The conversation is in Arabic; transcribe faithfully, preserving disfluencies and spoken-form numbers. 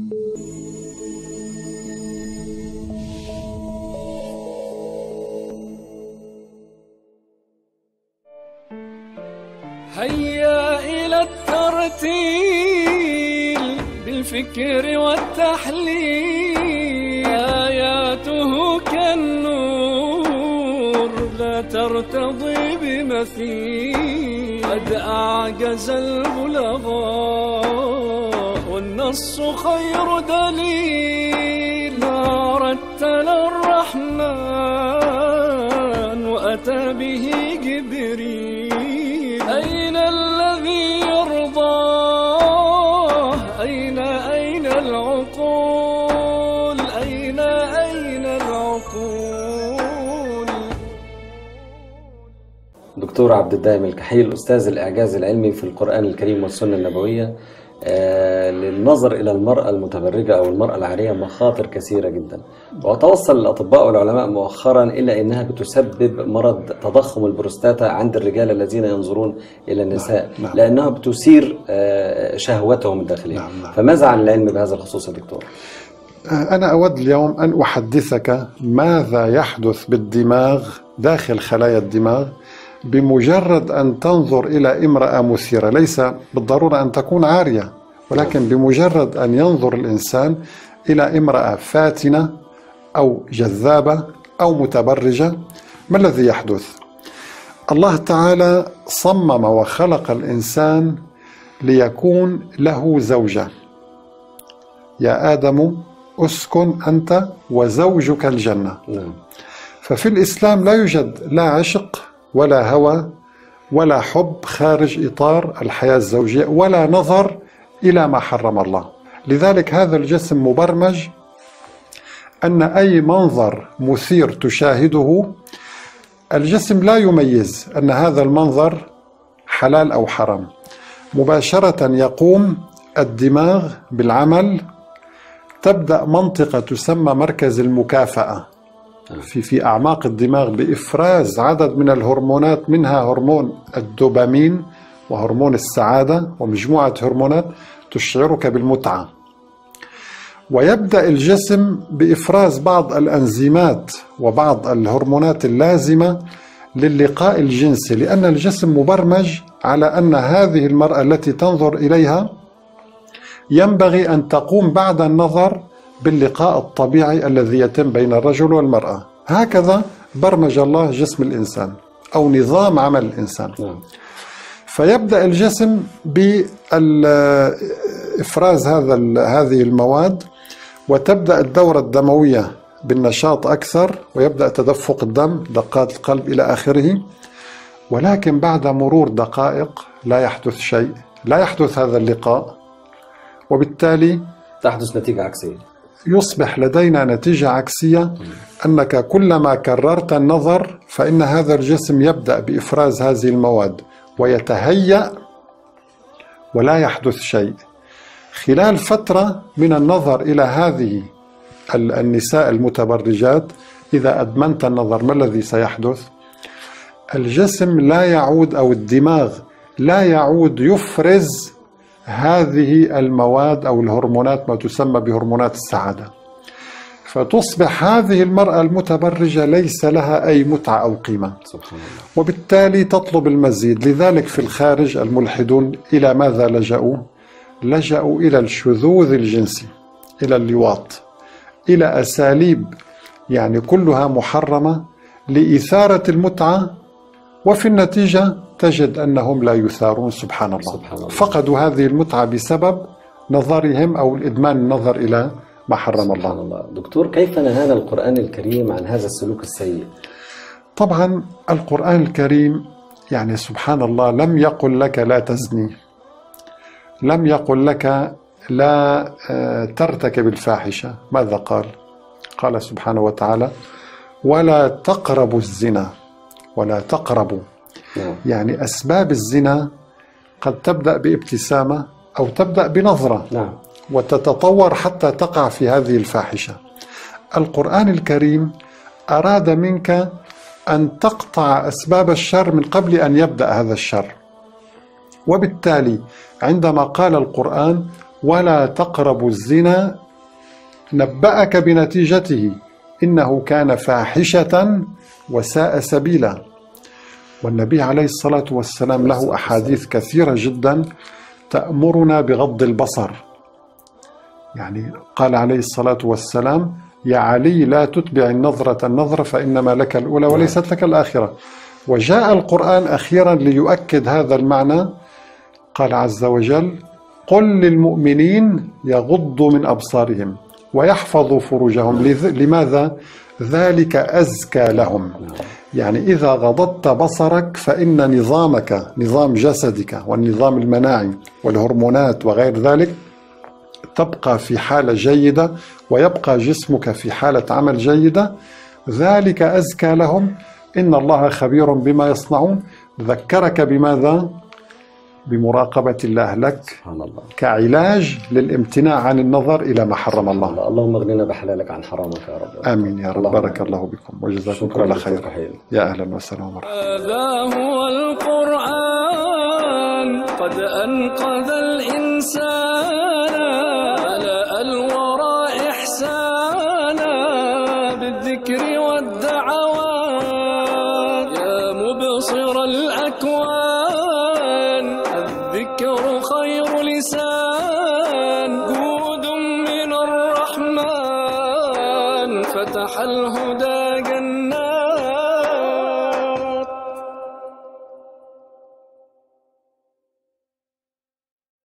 هيا إلى الترتيل بالفكر والتحليل، آياته كالنور لا ترتضي بمثيل، قد أعجز البلغاء والنص خير دليل، ما رتل الرحمن وأتى به جبريل. أين الذي يرضاه؟ أين أين العقول؟ أين أين العقول؟ دكتور عبد الدائم الكحيل، أستاذ الإعجاز العلمي في القرآن الكريم والسنة النبوية، آه للنظر إلى المرأة المتبرجة أو المرأة العارية مخاطر كثيرة جدا، وتوصل الأطباء والعلماء مؤخرا إلى أنها بتسبب مرض تضخم البروستاتا عند الرجال الذين ينظرون إلى النساء، نعم. نعم. لأنها بتثير آه شهوتهم الداخلية. نعم. نعم. فماذا عن العلم بهذا الخصوص يا دكتور؟ أنا أود اليوم أن أحدثك ماذا يحدث بالدماغ داخل خلايا الدماغ بمجرد أن تنظر إلى امرأة مثيرة، ليس بالضرورة أن تكون عارية، ولكن بمجرد أن ينظر الإنسان إلى امرأة فاتنة أو جذابة أو متبرجة، ما الذي يحدث؟ الله تعالى صمم وخلق الإنسان ليكون له زوجة. يا آدم أسكن أنت وزوجك الجنة. ففي الإسلام لا يوجد لا عشق ولا هوى ولا حب خارج إطار الحياة الزوجية، ولا نظر إلى ما حرم الله. لذلك هذا الجسم مبرمج أن أي منظر مثير تشاهده، الجسم لا يميز أن هذا المنظر حلال أو حرام. مباشرة يقوم الدماغ بالعمل، تبدأ منطقة تسمى مركز المكافأة في في أعماق الدماغ بإفراز عدد من الهرمونات، منها هرمون الدوبامين وهرمون السعادة ومجموعة هرمونات تشعرك بالمتعة. ويبدأ الجسم بإفراز بعض الأنزيمات وبعض الهرمونات اللازمة للقاء الجنسي، لأن الجسم مبرمج على أن هذه المرأة التي تنظر إليها ينبغي أن تقوم بعد النظر باللقاء الطبيعي الذي يتم بين الرجل والمرأة. هكذا برمج الله جسم الإنسان أو نظام عمل الإنسان. فيبدأ الجسم بإفراز هذا هذه المواد، وتبدأ الدورة الدموية بالنشاط أكثر، ويبدأ تدفق الدم، دقات القلب إلى آخره. ولكن بعد مرور دقائق لا يحدث شيء، لا يحدث هذا اللقاء، وبالتالي تحدث نتيجة عكسية. يصبح لدينا نتيجة عكسية، أنك كلما كررت النظر فإن هذا الجسم يبدأ بإفراز هذه المواد ويتهيأ ولا يحدث شيء. خلال فترة من النظر إلى هذه النساء المتبرجات، إذا أدمنت النظر ما الذي سيحدث؟ الجسم لا يعود، أو الدماغ لا يعود يفرز هذه المواد أو الهرمونات، ما تسمى بهرمونات السعادة. فتصبح هذه المرأة المتبرجة ليس لها أي متعة أو قيمة، سبحان الله. وبالتالي تطلب المزيد. لذلك في الخارج الملحدون إلى ماذا لجأوا؟ لجأوا إلى الشذوذ الجنسي، إلى اللواط، إلى أساليب يعني كلها محرمة لإثارة المتعة، وفي النتيجة تجد أنهم لا يثارون. سبحان الله. سبحان الله. فقدوا هذه المتعة بسبب نظرهم أو الإدمان النظر إلى ما حرم الله. سبحان الله. دكتور، كيف نهانا القرآن الكريم عن هذا السلوك السيء؟ طبعا القرآن الكريم يعني سبحان الله لم يقل لك لا تزني، لم يقل لك لا ترتكب الفاحشة. ماذا قال؟ قال سبحانه وتعالى: ولا تقربوا الزنا. ولا تقربوا. نعم. يعني أسباب الزنا قد تبدأ بابتسامة أو تبدأ بنظرة. نعم. وتتطور حتى تقع في هذه الفاحشة. القرآن الكريم أراد منك أن تقطع أسباب الشر من قبل أن يبدأ هذا الشر. وبالتالي عندما قال القرآن: ولا تقربوا الزنا نبأك بنتيجته إنه كان فاحشة وساء سبيلا. والنبي عليه الصلاة والسلام له أحاديث كثيرة جدا تأمرنا بغض البصر. يعني قال عليه الصلاة والسلام: يا علي لا تتبع النظرة النظرة فإنما لك الأولى وليست لك الآخرة. وجاء القرآن أخيرا ليؤكد هذا المعنى، قال عز وجل: قل للمؤمنين يغضوا من أبصارهم ويحفظوا فروجهم. لماذا؟ ذلك أزكى لهم. يعني إذا غضضت بصرك فإن نظامك، نظام جسدك والنظام المناعي والهرمونات وغير ذلك تبقى في حالة جيدة، ويبقى جسمك في حالة عمل جيدة. ذلك أزكى لهم إن الله خبير بما يصنعون. ذكرك بماذا؟ بمراقبة الله لك سبحان الله. كعلاج للامتناع عن النظر إلى ما حرم الله. الله. اللهم اغننا بحلالك عن حرامك يا رب. آمين يا رب. بارك الله بكم وجزاكم كل خير. يا أهلا وسهلا ومرحبا. هذا هو القرآن قد أنقذ الإنسان، ملأ الورى إحسانا بالذكر والدعوات. يا مبصر الأكوان الذكر خير لسان، جود من الرحمن فتح الهدى جنان.